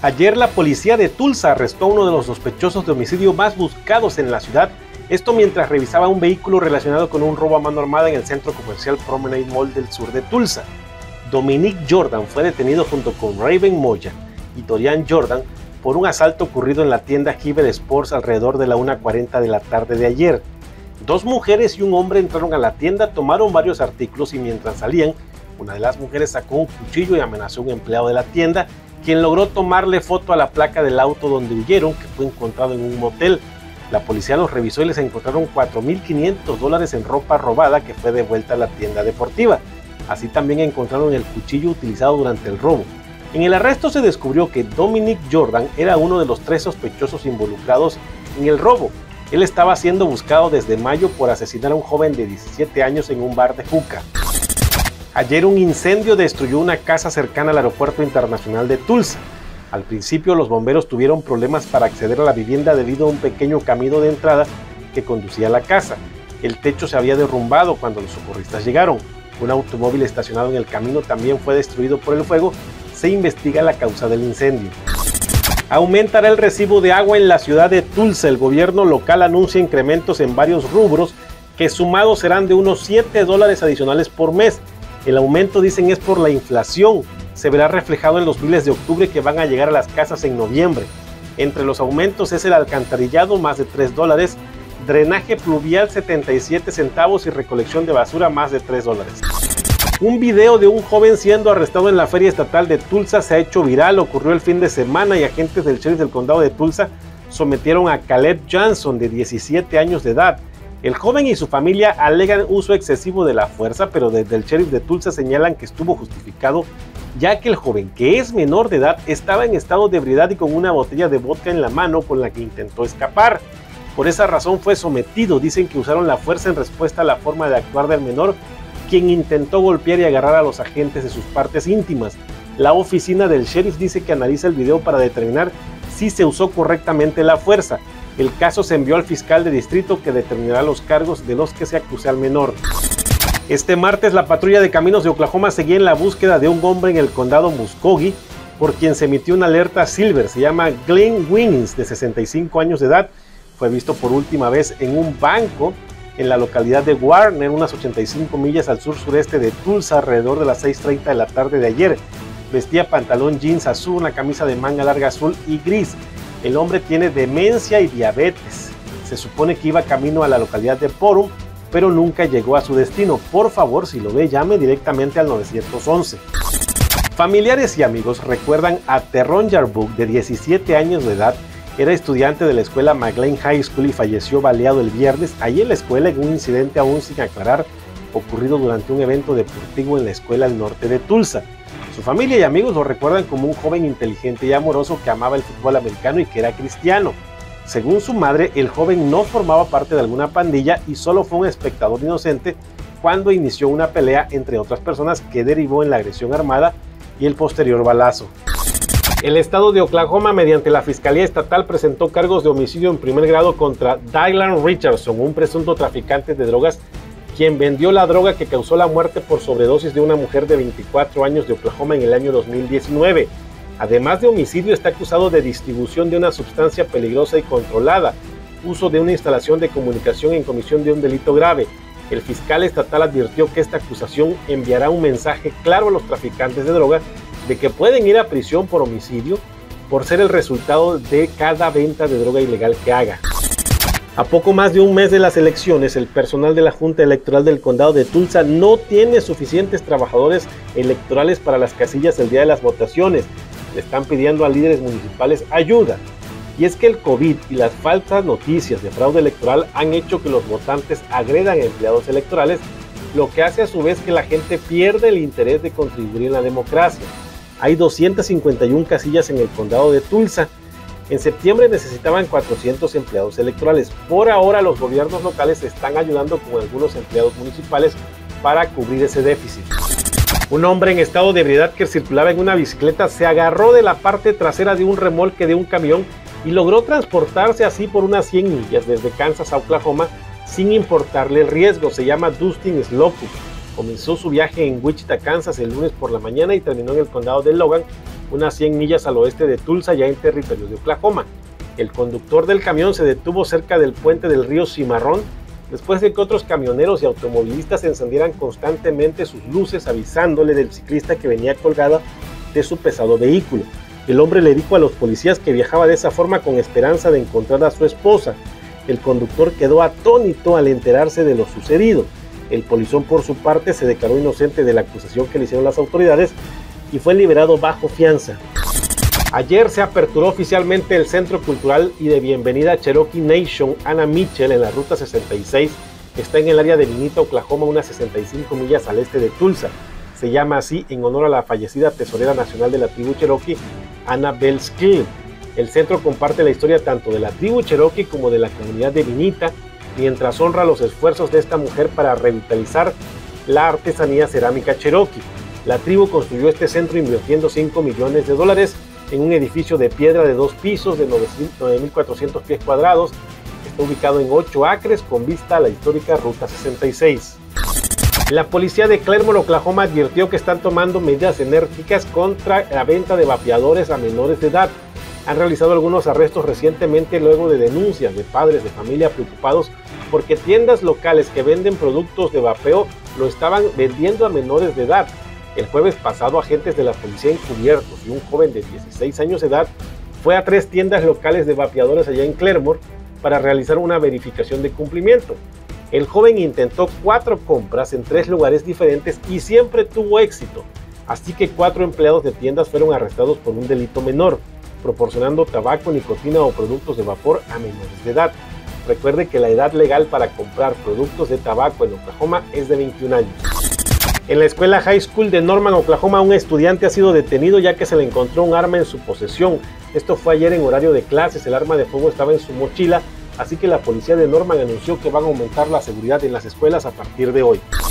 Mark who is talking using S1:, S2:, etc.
S1: Ayer la policía de Tulsa arrestó a uno de los sospechosos de homicidio más buscados en la ciudad, esto mientras revisaba un vehículo relacionado con un robo a mano armada en el centro comercial Promenade Mall del sur de Tulsa. Dominic Jordan fue detenido junto con Raven Moya y Dorian Jordan por un asalto ocurrido en la tienda Hibbett Sports alrededor de la 1:40 de la tarde de ayer. Dos mujeres y un hombre entraron a la tienda, tomaron varios artículos y mientras salían, una de las mujeres sacó un cuchillo y amenazó a un empleado de la tienda, quien logró tomarle foto a la placa del auto donde huyeron, que fue encontrado en un motel. La policía los revisó y les encontraron $4,500 en ropa robada que fue devuelta a la tienda deportiva. Así también encontraron el cuchillo utilizado durante el robo. En el arresto se descubrió que Dominic Jordan era uno de los 3 sospechosos involucrados en el robo. Él estaba siendo buscado desde mayo por asesinar a un joven de 17 años en un bar de hookah. Ayer un incendio destruyó una casa cercana al aeropuerto internacional de Tulsa. Al principio los bomberos tuvieron problemas para acceder a la vivienda debido a un pequeño camino de entrada que conducía a la casa. El techo se había derrumbado cuando los socorristas llegaron. Un automóvil estacionado en el camino también fue destruido por el fuego. Se investiga la causa del incendio. Aumentará el recibo de agua en la ciudad de Tulsa. El gobierno local anuncia incrementos en varios rubros que sumados serán de unos $7 adicionales por mes. El aumento, dicen, es por la inflación. Se verá reflejado en los biles de octubre que van a llegar a las casas en noviembre. Entre los aumentos es el alcantarillado, más de $3, drenaje pluvial 77 centavos y recolección de basura, más de $3. Un video de un joven siendo arrestado en la feria estatal de Tulsa se ha hecho viral. Ocurrió el fin de semana y agentes del sheriff del condado de Tulsa sometieron a Caleb Johnson, de 17 años de edad. El joven y su familia alegan uso excesivo de la fuerza, pero desde el sheriff de Tulsa señalan que estuvo justificado, ya que el joven, que es menor de edad, estaba en estado de ebriedad y con una botella de vodka en la mano con la que intentó escapar. Por esa razón fue sometido. Dicen que usaron la fuerza en respuesta a la forma de actuar del menor, quien intentó golpear y agarrar a los agentes de sus partes íntimas. La oficina del sheriff dice que analiza el video para determinar si se usó correctamente la fuerza. El caso se envió al fiscal de distrito, que determinará los cargos de los que se acuse al menor. Este martes la patrulla de caminos de Oklahoma seguía en la búsqueda de un hombre en el condado Muscogee, por quien se emitió una alerta silver. Se llama Glenn Wiggins, de 65 años de edad. Fue visto por última vez en un banco en la localidad de Warner, unas 85 millas al sur-sureste de Tulsa, alrededor de las 6:30 de la tarde de ayer. Vestía pantalón jeans azul, una camisa de manga larga azul y gris. El hombre tiene demencia y diabetes. Se supone que iba camino a la localidad de Porum, pero nunca llegó a su destino. Por favor, si lo ve, llame directamente al 911. Familiares y amigos recuerdan a Terron Yarbrough, de 17 años de edad. Era estudiante de la escuela McLean High School y falleció baleado el viernes allí en la escuela en un incidente aún sin aclarar, ocurrido durante un evento deportivo en la escuela al norte de Tulsa. Su familia y amigos lo recuerdan como un joven inteligente y amoroso que amaba el fútbol americano y que era cristiano. Según su madre, el joven no formaba parte de alguna pandilla y solo fue un espectador inocente cuando inició una pelea entre otras personas que derivó en la agresión armada y el posterior balazo. El estado de Oklahoma, mediante la Fiscalía Estatal, presentó cargos de homicidio en primer grado contra Dylan Richardson, un presunto traficante de drogas, quien vendió la droga que causó la muerte por sobredosis de una mujer de 24 años de Oklahoma en el año 2019. Además de homicidio, está acusado de distribución de una sustancia peligrosa y controlada, uso de una instalación de comunicación en comisión de un delito grave. El fiscal estatal advirtió que esta acusación enviará un mensaje claro a los traficantes de droga de que pueden ir a prisión por homicidio por ser el resultado de cada venta de droga ilegal que haga. A poco más de un mes de las elecciones, el personal de la Junta Electoral del Condado de Tulsa no tiene suficientes trabajadores electorales para las casillas el día de las votaciones. Le están pidiendo a líderes municipales ayuda. Y es que el COVID y las falsas noticias de fraude electoral han hecho que los votantes agredan a empleados electorales, lo que hace a su vez que la gente pierda el interés de contribuir en la democracia. Hay 251 casillas en el condado de Tulsa. En septiembre necesitaban 400 empleados electorales. Por ahora los gobiernos locales están ayudando con algunos empleados municipales para cubrir ese déficit. Un hombre en estado de ebriedad que circulaba en una bicicleta se agarró de la parte trasera de un remolque de un camión y logró transportarse así por unas 100 millas desde Kansas a Oklahoma sin importarle el riesgo. Se llama Dustin Slocum. Comenzó su viaje en Wichita, Kansas el lunes por la mañana y terminó en el condado de Logan, unas 100 millas al oeste de Tulsa, ya en territorio de Oklahoma. El conductor del camión se detuvo cerca del puente del río Cimarrón después de que otros camioneros y automovilistas encendieran constantemente sus luces avisándole del ciclista que venía colgada de su pesado vehículo. El hombre le dijo a los policías que viajaba de esa forma con esperanza de encontrar a su esposa. El conductor quedó atónito al enterarse de lo sucedido. El polizón, por su parte, se declaró inocente de la acusación que le hicieron las autoridades y fue liberado bajo fianza. Ayer se aperturó oficialmente el Centro Cultural y de Bienvenida Cherokee Nation Anna Mitchell en la Ruta 66, que está en el área de Vinita, Oklahoma, unas 65 millas al este de Tulsa. Se llama así en honor a la fallecida tesorera nacional de la tribu Cherokee, Anna Bell Skill. El centro comparte la historia tanto de la tribu Cherokee como de la comunidad de Vinita, mientras honra los esfuerzos de esta mujer para revitalizar la artesanía cerámica Cherokee. La tribu construyó este centro invirtiendo $5 millones en un edificio de piedra de 2 pisos de 9.400 pies cuadrados. Está ubicado en 8 acres con vista a la histórica Ruta 66. La policía de Claremore, Oklahoma, advirtió que están tomando medidas enérgicas contra la venta de vapeadores a menores de edad. Han realizado algunos arrestos recientemente luego de denuncias de padres de familia preocupados porque tiendas locales que venden productos de vapeo lo estaban vendiendo a menores de edad. El jueves pasado, agentes de la policía encubiertos y un joven de 16 años de edad fue a 3 tiendas locales de vapeadores allá en Claremore para realizar una verificación de cumplimiento. El joven intentó 4 compras en 3 lugares diferentes y siempre tuvo éxito, así que 4 empleados de tiendas fueron arrestados por un delito menor, proporcionando tabaco, nicotina o productos de vapor a menores de edad. Recuerde que la edad legal para comprar productos de tabaco en Oklahoma es de 21 años. En la escuela High School de Norman, Oklahoma, un estudiante ha sido detenido ya que se le encontró un arma en su posesión. Esto fue ayer en horario de clases. El arma de fuego estaba en su mochila, así que la policía de Norman anunció que van a aumentar la seguridad en las escuelas a partir de hoy.